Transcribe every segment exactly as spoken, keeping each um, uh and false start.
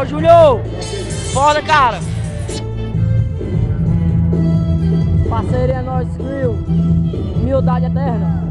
Salve, Júlio! Foda, cara! Parceria é nóis, Crew. Humildade eterna.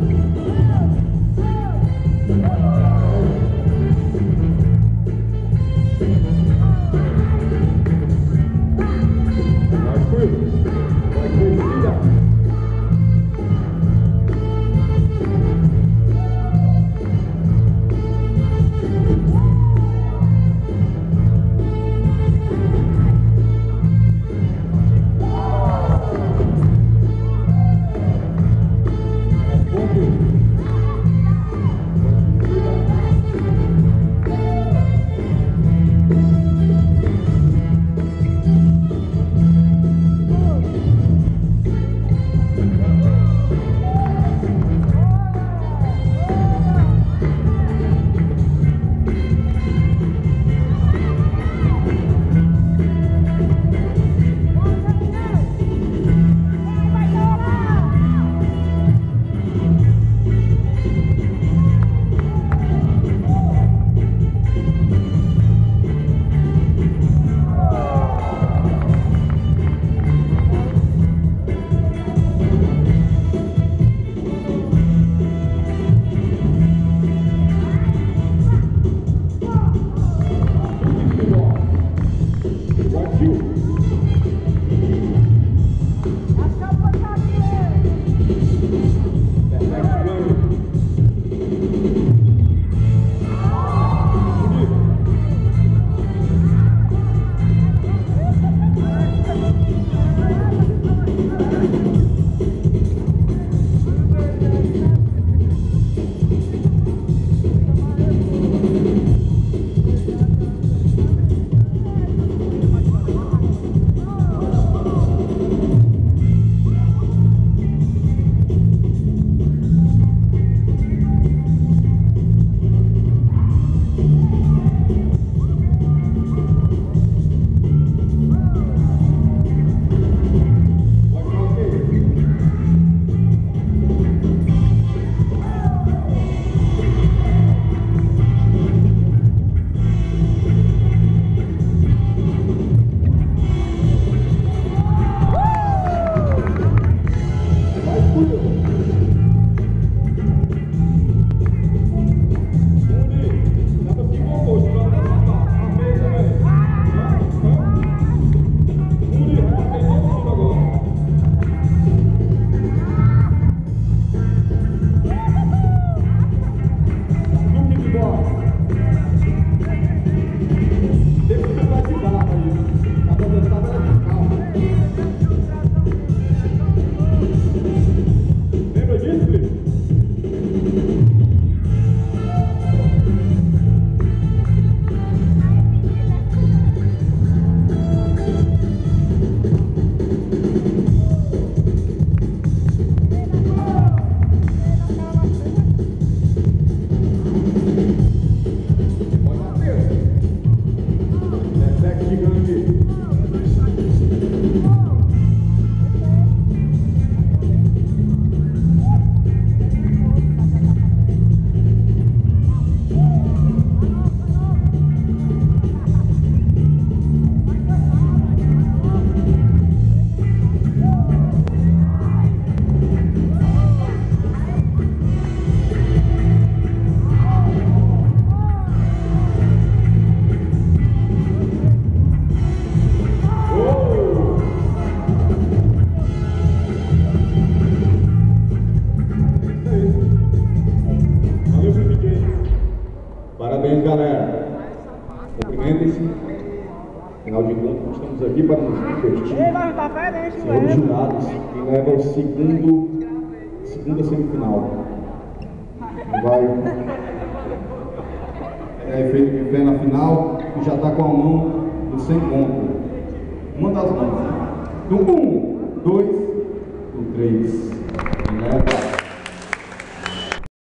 Parabéns, galera. Cumprimentem-se. Final de contas, nós estamos aqui para nos divertir. Senhores jurados, quem leva o segundo, segunda semifinal. Vai. É feito de pé na final e já está com a mão no sem conto. Uma das mãos. No um, dois, no três. Quem leva